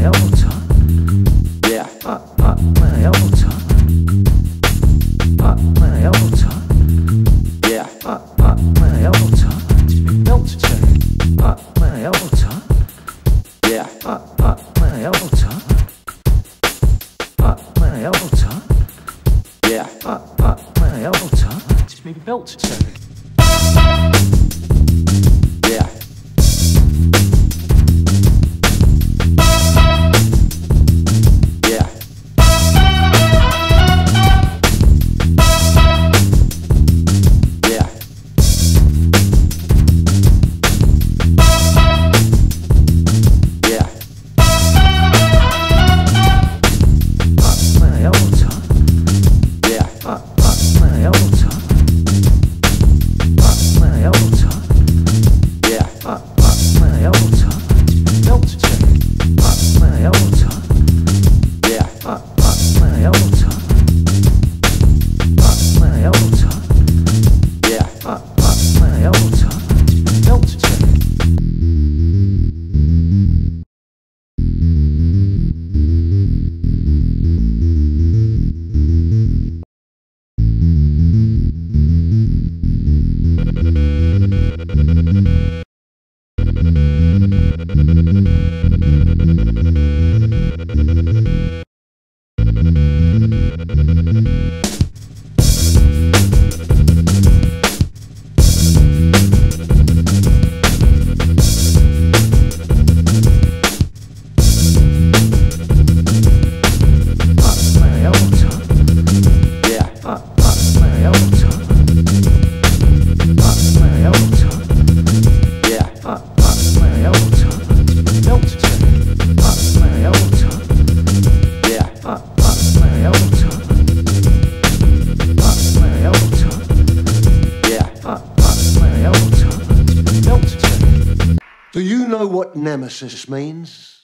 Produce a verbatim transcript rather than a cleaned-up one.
my elbow tuck. Yeah. Up, up, my elbow tuck. Up, my elbow tuck. Yeah. Up, up, my elbow tuck. Belt check. Up, my elbow tuck. Yeah. Up, up, my elbow tuck. Up, my elbow tuck. Yeah. Up, up, my elbow tuck. Just maybe belt check. Yeah. Do you know what nemesis means?